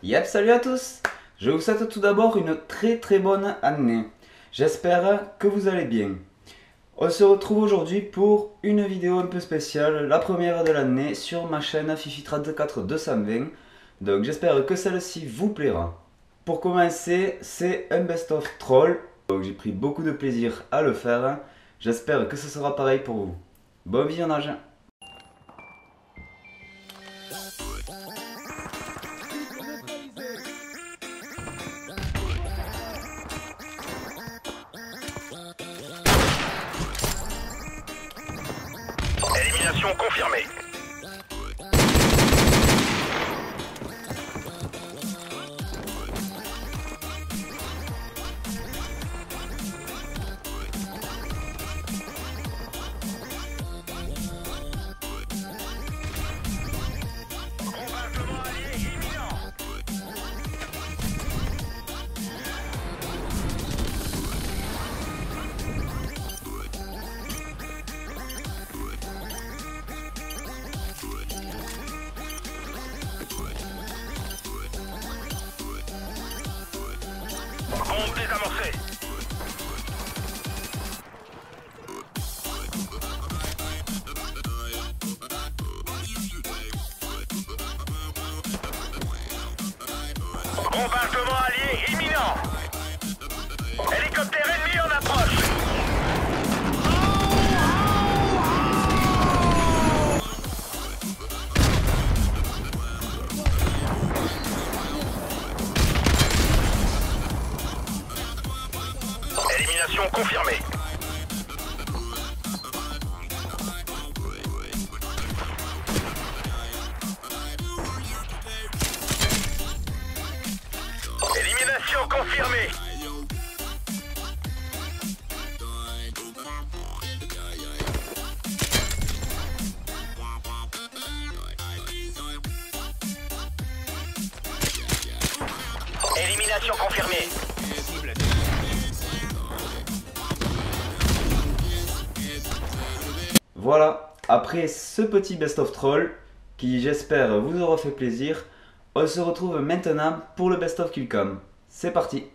Yep, salut à tous. Je vous souhaite tout d'abord une très bonne année. J'espère que vous allez bien. On se retrouve aujourd'hui pour une vidéo un peu spéciale, la première de l'année sur ma chaîne Fifi34220. Donc j'espère que celle-ci vous plaira. Pour commencer, c'est un best-of troll. Donc j'ai pris beaucoup de plaisir à le faire. J'espère que ce sera pareil pour vous. Bon visionnage. Élimination confirmée. Bombardement allié imminent. Bombe désamorcée. Bombardement allié imminent. Hélicoptère ennemi en approche. Élimination confirmée. Élimination confirmée. Élimination confirmée. Voilà, après ce petit best-of troll, qui j'espère vous aura fait plaisir, on se retrouve maintenant pour le best-of Killcam. C'est parti.